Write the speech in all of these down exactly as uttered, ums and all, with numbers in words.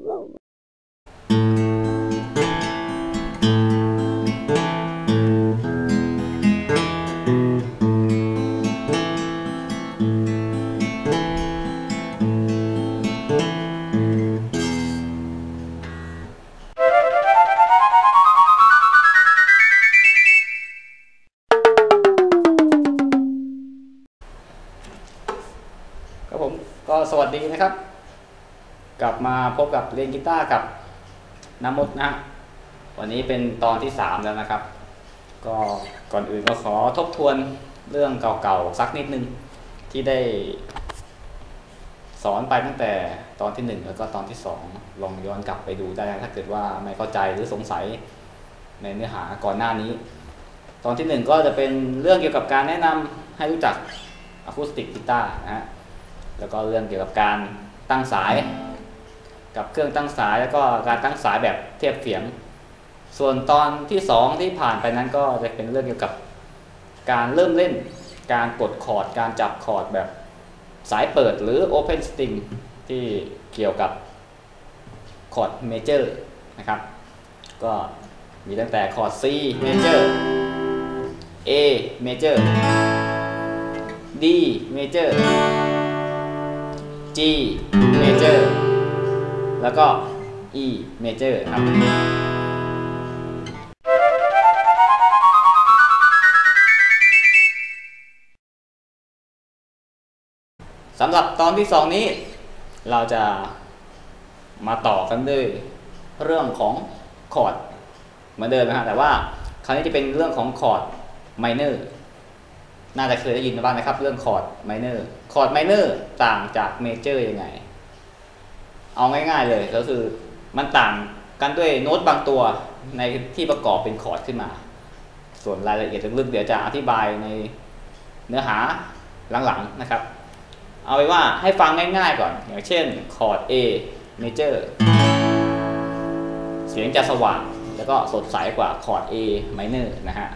ผมก็สวัสดีนะครับกลับมาพบกับเรียนกีตาร์กับน้ำมดนะวันนี้เป็นตอนที่สามแล้วนะครับก็ก่อนอื่นก็ขอทบทวนเรื่องเก่าๆสักนิดนึงที่ได้สอนไปตั้งแต่ตอนที่หนึ่งแล้วก็ตอนที่สองลองย้อนกลับไปดูได้ถ้าเกิดว่าไม่เข้าใจหรือสงสัยในเนื้อหาก่อนหน้านี้ตอนที่หนึ่งก็จะเป็นเรื่องเกี่ยวกับการแนะนำให้รู้จักอะคูสติกกีตาร์นะฮะแล้วก็เรื่องเกี่ยวกับการตั้งสายกับเครื่องตั้งสายแล้วก็การตั้งสายแบบเทียบเสียงส่วนตอนที่สองที่ผ่านไปนั้นก็จะเป็นเรื่องเกี่ยวกับการเริ่มเล่นการกดคอร์ดการจับคอร์ดแบบสายเปิดหรือ Open String ที่เกี่ยวกับคอร์ดเมเจอร์นะครับก็มีตั้งแต่คอร์ด C Major A Major D Major G Major แล้วก็ E Major ครับสำหรับตอนที่สองนี้เราจะมาต่อกันด้วยเรื่องของคอร์ดเหมือนเดิมนะฮะแต่ว่าคราวนี้จะเป็นเรื่องของคอร์ดไมเนอร์น่าจะเคยได้ยินมาบ้างนะครับเรื่องคอร์ดไมเนอร์คอร์ดไมเนอร์ต่างจากเมเจอร์ยังไงเอาง่ายๆเลยก็คือมันต่างกันด้วยโน้ตบางตัวในที่ประกอบเป็นคอร์ดขึ้นมาส่วนรายละเอียดลึกๆเดี๋ยวจะอธิบายในเนื้อหาหลังๆนะครับเอาไว้ว่าให้ฟังง่ายๆก่อนอย่างเช่นคอร์ด A Major เสียงจะสว่างแล้วก็สดใสกว่าคอร์ด A Minor นะฮะ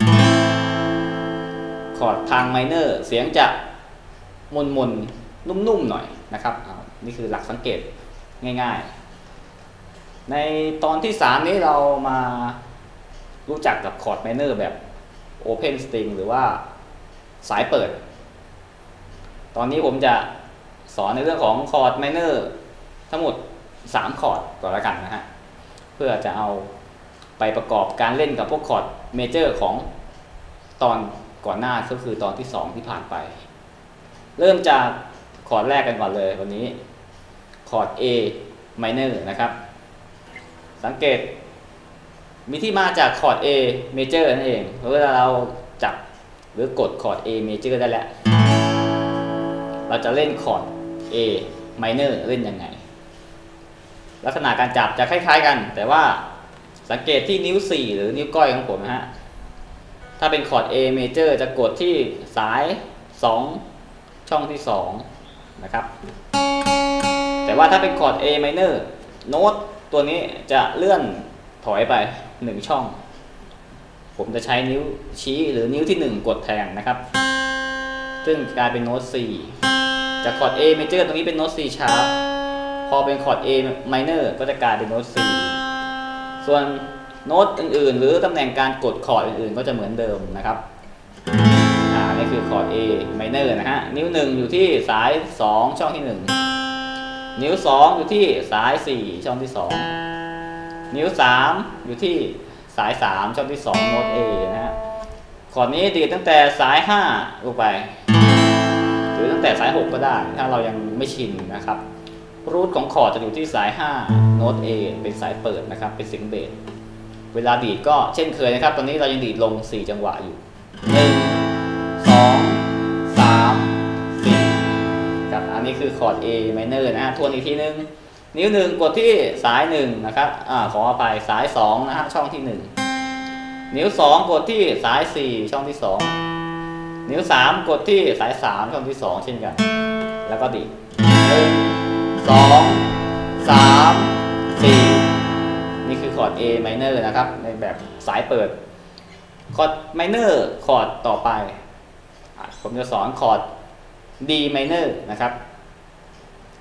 คอร์ดทาง Minor เสียงจะมนๆนุ่มๆหน่อยนะครับนี่คือหลักสังเกตง่ายๆในตอนที่สามนี้เรามารู้จักกับคอร์ด Minor แบบ Open String หรือว่าสายเปิดตอนนี้ผมจะสอนในเรื่องของคอร์ด Minor ทั้งหมดสามคอร์ดก่อนละกันนะฮะเพื่อจะเอาไปประกอบการเล่นกับพวกคอร์ด Major ของตอนก่อนหน้าก็คือตอนที่สองที่ผ่านไปเริ่มจากคอร์ดแรกกันก่อนเลยวันนี้คอร์ด A Minor นะครับสังเกตมีที่มาจากคอร์ด A Major นั่นเองเวลาเราจับหรือกดคอร์ด A Major ได้แล้วเราจะเล่นคอร์ด A Minor เล่นยังไงลักษณะการจับจะคล้ายๆกันแต่ว่าสังเกตที่นิ้วสี่หรือนิ้วก้อยของผมนะฮะถ้าเป็นคอร์ด A Major จะกดที่สายสองช่องที่สองนะครับแต่ว่าถ้าเป็นคอร์ด A Minor โน้ตตัวนี้จะเลื่อนถอยไปหนึ่งช่องผมจะใช้นิ้วชี้หรือนิ้วที่หนึ่งกดแทนนะครับซึ่งกลายเป็นโน้ต C จากคอร์ด A Major ตรงนี้เป็นโน้ต C sharp พอเป็นคอร์ด A Minor ก็จะกลายเป็นโน้ต C ส่วนโน้ตอื่นๆหรือตำแหน่งการกดคอร์ดอื่นๆก็จะเหมือนเดิมนะครับอ่านี่คือคอร์ด A Minor นะฮะนิ้วหนึ่งอยู่ที่สายสองช่องที่หนึ่งนิ้วสองอยู่ที่สายสี่ช่องที่สองนิ้วสามอยู่ที่สายสามช่องที่สองโน้ต A นะฮะคอร์ดนี้ดีดตั้งแต่สายห้าลงไปหรือตั้งแต่สายหกก็ได้ถ้าเรายังไม่ชินนะครับรูทของคอร์ดจะอยู่ที่สายห้าโน้ต A เป็นสายเปิดนะครับเป็นเสียงเบสเวลาดีดก็เช่นเคยนะครับตอนนี้เรายังดีดลงสี่จังหวะอยู่หนึ่ง สอง สาม สี่ครับอันนี้คือคอร์ด A Minor นะฮะทวนอีกทีนึงนิ้วหนึ่งกดที่สายหนึ่งนะครับอ่าขออภัยสายสองนะฮะช่องที่หนึ่งนิ้วสองกดที่สายสี่ช่องที่สองนิ้วสามกดที่สายสามช่องที่สองเช่นกันแล้วก็ดีดหนึ่ง สอง สาม สี่นี่คือคอร์ด A Minor นะครับในแบบสายเปิดคอร์ด Minor คอร์ดต่อไปผมจะสอนคอร์ด D Minor นะครับ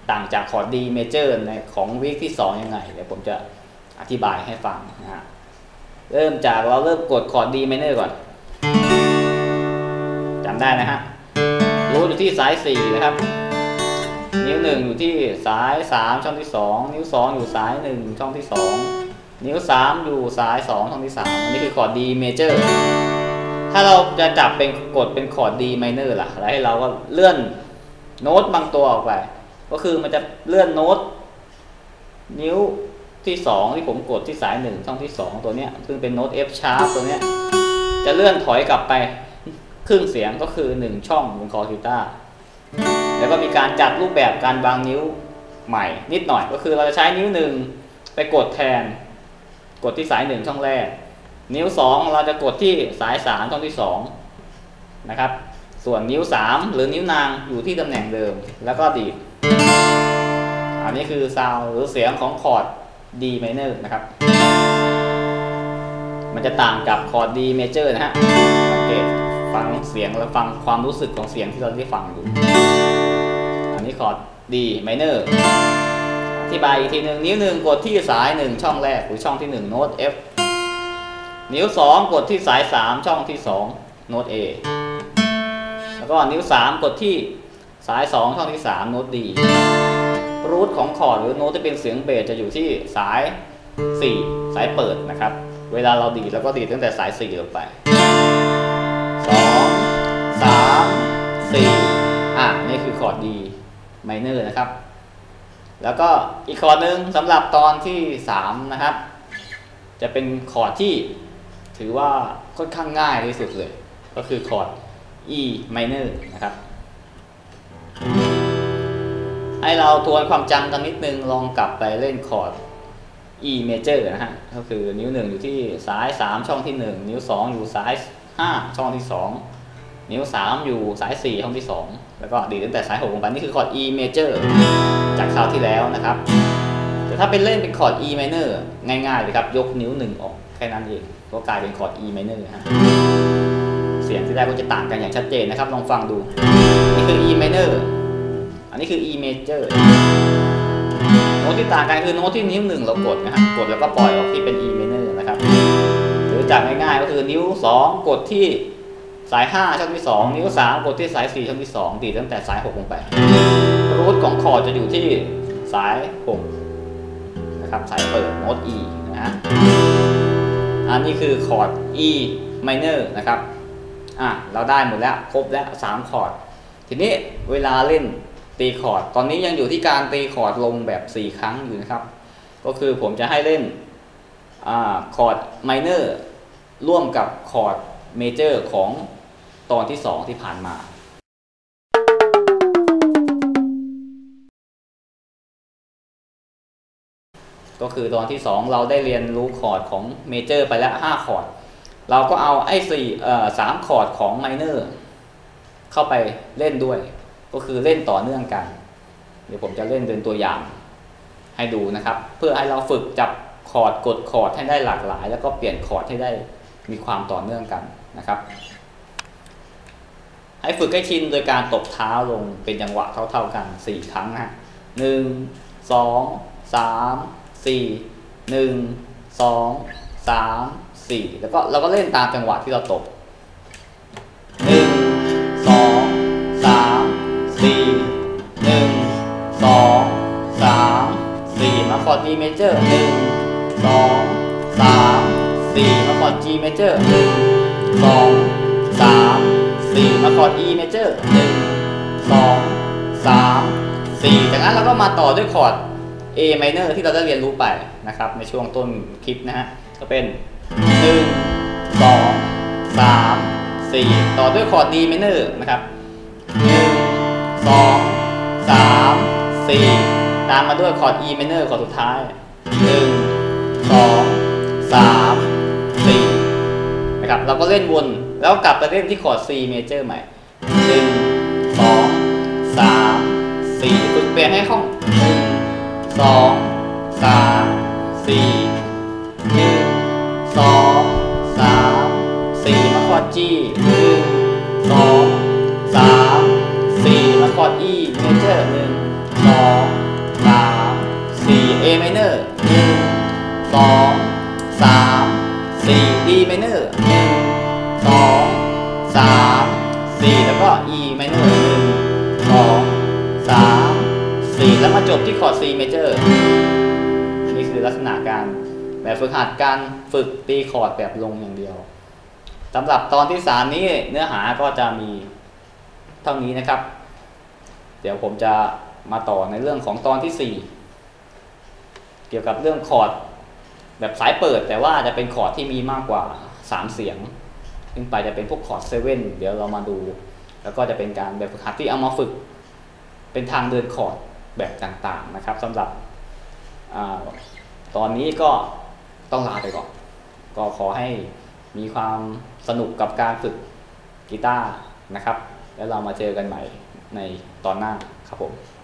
ต่างจากคอร์ด D major ในของวีคที่สองยังไงเดี๋ยวผมจะอธิบายให้ฟังนะฮะเริ่มจากเราเริ่มกดคอร์ด D minor ก่อนจำได้นะฮะรูทอยู่ที่สายสี่นะครับนิ้วหนึ่งอยู่ที่สายสามช่องที่สองนิ้วสองอยู่สายหนึ่งช่องที่สองนิ้วสามอยู่สายสองช่องที่สามอันนี้คือคอร์ด D major ถ้าเราจะจับเป็นกดเป็นคอร์ด D minor ล่ะแล้วให้เราก็เลื่อนโน้ตบางตัวออกไปก็คือมันจะเลื่อนโน้ตนิ้วที่สองที่ผมกดที่สายหนึ่งช่องที่สองตัวเนี้ยซึ่งเป็นโน้ต F sharp ตัวเนี้ยจะเลื่อนถอยกลับไปครึ่งเสียงก็คือหนึ่งช่องบนคอกีตาร์แล้วก็มีการจัดรูปแบบการวางนิ้วใหม่นิดหน่อยก็คือเราจะใช้นิ้วหนึ่งไปกดแทนกดที่สายหนึ่งช่องแรกนิ้วสองเราจะกดที่สายสามช่องที่สองนะครับส่วนนิ้วสามหรือนิ้วนางอยู่ที่ตำแหน่งเดิมแล้วก็ดีดอันนี้คือซาวด์หรือเสียงของคอร์ด D minor นะครับมันจะต่างกับคอร์ด D major นะฮะสังเกตฟังเสียงและฟังความรู้สึกของเสียงที่เราได้ฟังอยู่อันนี้คอร์ด D minor อธิบายอีกทีหนึ่งนิ้วหนึ่งกดที่สายหนึ่งช่องแรกหรือช่องที่หนึ่งโน้ต F นิ้วสองกดที่สายสามช่องที่สองโน้ต A แล้วก็นิ้วสามกดที่สายสองช่องที่สามโน้ต D รูทของคอร์ดหรือโน้ตที่เป็นเสียงเบสจะอยู่ที่สายสี่สายเปิดนะครับเวลาเราดีดแล้วก็ดีดตั้งแต่สายสี่ลงไปสอง สาม สี่อ่ะนี่คือคอร์ด D minor นะครับแล้วก็อีกคอร์ดหนึ่งสำหรับตอนที่สามนะครับจะเป็นคอร์ดที่ถือว่าค่อนข้างง่ายที่สุดเลยก็คือคอร์ด E minor นะครับให้เราทวนความจำกันนิดนึงลองกลับไปเล่นคอร์ด E major นะฮะก็คือนิ้วหนึ่งอยู่ที่สายสามช่องที่หนึ่งนิ้วสองอยู่สายห้าช่องที่สองนิ้วสามอยู่สายสี่ช่องที่สองแล้วก็ดีดตั้งแต่สายหกลงไปนี่คือคอร์ด E major จากคราวที่แล้วนะครับแต่ถ้าเป็นเล่นเป็นคอร์ด E minor ง่ายๆเลยครับยกนิ้วหนึ่งออกแค่นั้นเองก็กลายเป็นคอร์ด E minor ฮะเสียงที่ได้ก็จะต่างกันอย่างชัดเจนนะครับลองฟังดูนี่คือ E minor อันนี้คือ E major โน้ตที่ต่างกันคือโน้ตที่นิ้วหนึ่งเรากดนะฮะกดแล้วก็ปล่อยออกที่เป็น E minor นะครับหรือจากง่ายๆก็คือนิ้วสองกดที่สายห้าช่องที่สองนิ้วสามกดที่สายสี่ช่องที่สองดีดตั้งแต่สายหกลงไปรูทของคอร์ดจะอยู่ที่สายหกนะครับสายเปิดโน้ต E นะฮะอันนี้คือคอร์ด E minor นะครับอ่ะเราได้หมดแล้วครบแล้วสามคอร์ดทีนี้เวลาเล่นตีคอร์ดตอนนี้ยังอยู่ที่การตีคอร์ดลงแบบสี่ครั้งอยู่นะครับก็คือผมจะให้เล่นอ่าคอร์ด minor ร่วมกับคอร์ด major ของตอนที่สองที่ผ่านมาก็คือตอนที่สองเราได้เรียนรู้คอร์ดของเมเจอร์ไปแล้วห้าคอร์ดเราก็เอาไอ้สี่เอ่อสามคอร์ดของไมเนอร์เข้าไปเล่นด้วยก็คือเล่นต่อเนื่องกันเดี๋ยวผมจะเล่นเป็นตัวอย่างให้ดูนะครับเพื่อให้เราฝึกจับคอร์ดกดคอร์ดให้ได้หลากหลายแล้วก็เปลี่ยนคอร์ดให้ได้มีความต่อเนื่องกันนะครับให้ฝึกให้ชินโดยการตบเท้าลงเป็นจังหวะเท่าๆกันสี่ครั้งนะหนึ่ง สอง สาม สี่ หนึ่ง สอง สาม สี่แล้วก็เราก็เล่นตามจังหวะที่เราตบหนึ่ง สอง สาม สี่ หนึ่ง สอง สาม สี่มาคอร์ด D major หนึ่ง สอง สาม สี่มาคอร์ด G major หนึ่ง สอง สาม สี่มาคอร์ด E major หนึ่ง สอง สาม สี่จากนั้นเราก็มาต่อด้วยคอร์ด A minor ที่เราได้เรียนรู้ไปนะครับในช่วงต้นคลิปนะฮะก็เป็นหนึ่ง สอง สาม สี่ต่อด้วยคอร์ด D minor นะครับหนึ่ง สอง สาม สี่ตามมาด้วยคอร์ด E minor คอร์ดสุดท้ายหนึ่ง สอง สาม สี่นะครับเราก็เล่นวนแล้วกลับไปเล่นที่คอร์ด C major ใหม่หนึ่ง สอง สาม สี่ฝึกเปลี่ยนให้คล่องหนึ่ง สอง สาม สี่ หนึ่ง สอง สาม สี่มาคอร์ด G หนึ่ง สอง สาม สี่มาคอร์ด E major หนึ่ง สสองสามสี่ A minor หนึ่งสองสามสี่ D minor หนึ่งสองสามสี่แล้วก็ E minor หนึ่งสองสามสี่แล้วมาจบที่คอร์ด C major นี่คือลักษณะการแบบฝึกหัดการฝึกตีคอร์ดแบบลงอย่างเดียวสำหรับตอนที่สามนี้เนื้อหาก็จะมีเท่านี้นะครับเดี๋ยวผมจะมาต่อในเรื่องของตอนที่สี่เกี่ยวกับเรื่องคอร์ดแบบสายเปิดแต่ว่าจะเป็นคอร์ดที่มีมากกว่าสามเสียงขึ้นไปจะเป็นพวกคอร์ดเซเว่นเดี๋ยวเรามาดูแล้วก็จะเป็นการแบบฝึกหัดที่เอามาฝึกเป็นทางเดินคอร์ดแบบต่างๆนะครับสำหรับตอนนี้ก็ต้องลาไปก่อนก็ขอให้มีความสนุกกับการฝึกกีตาร์นะครับแล้วเรามาเจอกันใหม่ในตอนหน้าครับผม